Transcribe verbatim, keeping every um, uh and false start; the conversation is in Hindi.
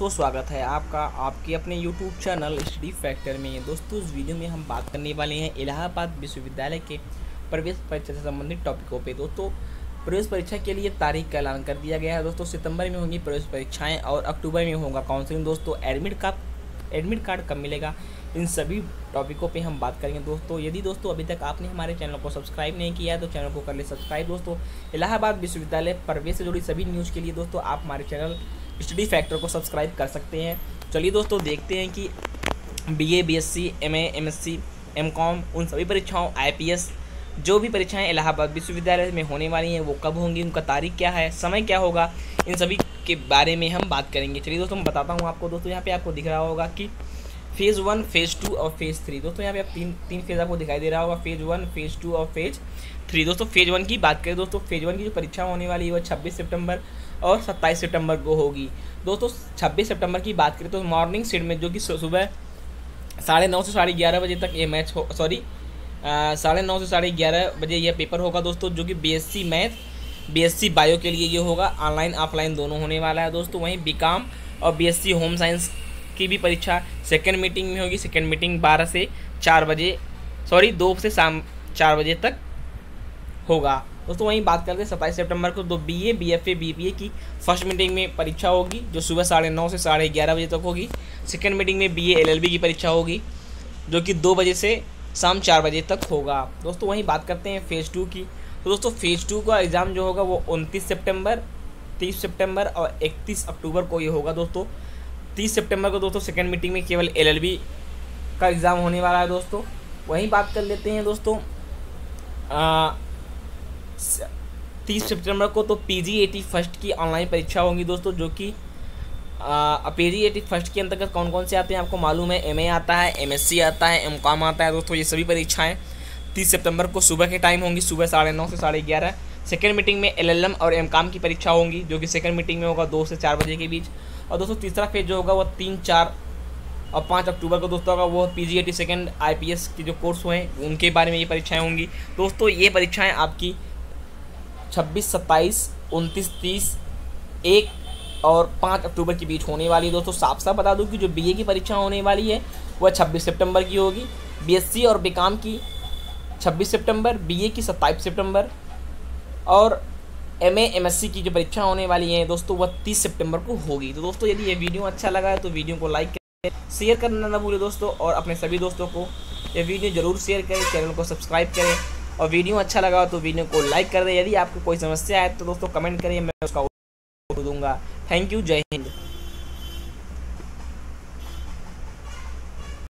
दोस्तों स्वागत है आपका आपके अपने यूट्यूब चैनल स्टडी फैक्टर में। दोस्तों इस वीडियो में हम बात करने वाले हैं इलाहाबाद विश्वविद्यालय के प्रवेश परीक्षा से संबंधित टॉपिकों पे। दोस्तों प्रवेश परीक्षा के लिए तारीख का ऐलान कर दिया गया है। दोस्तों सितंबर में होंगी प्रवेश परीक्षाएं और अक्टूबर में होगा काउंसलिंग। दोस्तों एडमिट कार्ड एडमिट कार्ड कब मिलेगा, इन सभी टॉपिकों पे हम बात करेंगे। दोस्तों यदि दोस्तों अभी तक आपने हमारे चैनल को सब्सक्राइब नहीं किया है तो चैनल को कर ले सब्सक्राइब। दोस्तों इलाहाबाद विश्वविद्यालय प्रवेश से जुड़ी सभी न्यूज़ के लिए दोस्तों आप हमारे चैनल स्टडी फैक्टर को सब्सक्राइब कर सकते हैं। चलिए दोस्तों देखते हैं कि BA, BSc, MA, MSc, MCom उन सभी परीक्षाओं, आईपीएस जो भी परीक्षाएं इलाहाबाद विश्वविद्यालय में होने वाली हैं वो कब होंगी, उनका तारीख क्या है, समय क्या होगा, इन सभी के बारे में हम बात करेंगे। चलिए दोस्तों मैं बताता हूँ आपको। दोस्तों यहाँ पे आपको दिख रहा होगा कि फेज़ वन, फेज़ टू और फेज़ थ्री। दोस्तों यहाँ पे आप तीन तीन फेज़ आपको दिखाई दे रहा होगा, फेज़ वन, फेज़ टू और फेज़ थ्री। दोस्तों फेज़ वन की बात करें, दोस्तों फेज़ वन की जो परीक्षा होने वाली है वो छब्बीस सितंबर और सत्ताईस सितंबर को होगी। दोस्तों छब्बीस सितंबर की बात करें तो मॉर्निंग शिफ्ट में, जो कि सुबह साढ़े नौ से साढ़े ग्यारह बजे तक ये मैच हो सॉरी साढ़े नौ से साढ़े ग्यारह बजे यह पेपर होगा। दोस्तों जो कि बीएससी मैथ, बीएससी बायो के लिए ये होगा, ऑनलाइन ऑफलाइन दोनों होने वाला है। दोस्तों वहीं बीकॉम और बीएससी होम साइंस की भी परीक्षा सेकेंड मीटिंग में होगी। सेकेंड मीटिंग बारह से चार बजे सॉरी दो से शाम चार बजे तक होगा। दोस्तों वहीं बात करते हैं सत्ताईस सितंबर को तो बीए, बीएफए, बीबीए की फर्स्ट मीटिंग में परीक्षा होगी जो सुबह साढ़े नौ से साढ़े ग्यारह बजे तक होगी। सेकेंड मीटिंग में बीए, एलएलबी की परीक्षा होगी जो कि दो बजे से शाम चार बजे तक होगा। दोस्तों वहीं बात करते हैं फेज़ टू की। तो दोस्तों फेज़ टू का एग्ज़ाम जो होगा वो उनतीस सितंबर, तीस सितंबर और इकतीस अक्टूबर को ये होगा। दोस्तों तीस सितंबर को दोस्तों सेकेंड मीटिंग में केवल एलएलबी का एग्ज़ाम होने वाला है। दोस्तों वहीं बात कर लेते हैं दोस्तों तीस सितंबर को तो पीजी एटी फर्स्ट की ऑनलाइन परीक्षा होंगी। दोस्तों जो कि पीजी एटी फर्स्ट के अंतर्गत कौन कौन से आते हैं आपको मालूम है, एमए आता है, एमएससी आता है, एमकॉम आता है। दोस्तों ये सभी परीक्षाएं तीस सितंबर को सुबह के टाइम होंगी, सुबह साढ़े नौ से साढ़े ग्यारह। सेकेंड मीटिंग में एलएलएम और एमकॉम की परीक्षा होंगी जो कि सेकेंड मीटिंग में होगा दो से चार बजे के बीच। और दोस्तों तीसरा फेज जो होगा वो तीन, चार और पाँच अक्टूबर को दोस्तों होगा, वो P G A T second I P S की जो कोर्स हुए हैं उनके बारे में ये परीक्षाएँ होंगी। दोस्तों ये परीक्षाएँ आपकी छब्बीस, सत्ताईस, उनतीस, तीस, एक और पाँच अक्टूबर के बीच होने वाली है। दोस्तों साफ साफ बता दूं कि जो बीए की परीक्षा होने वाली है वह छब्बीस सितंबर की होगी, बीएससी और बीकॉम की छब्बीस सितंबर, बीए की सत्ताईस सितंबर और एमए, एमएससी की जो परीक्षा होने वाली है दोस्तों वह तीस सितंबर को होगी। तो दोस्तों यदि ये वीडियो अच्छा लगा है तो वीडियो को लाइक करें, शेयर करना ना भूलें दोस्तों, और अपने सभी दोस्तों को ये वीडियो ज़रूर शेयर करें, चैनल को सब्सक्राइब करें और वीडियो अच्छा लगा तो वीडियो को लाइक कर दें। यदि आपको कोई समस्या है तो दोस्तों कमेंट करिए, मैं उसका उत्तर दूंगा। थैंक यू, जय हिंद।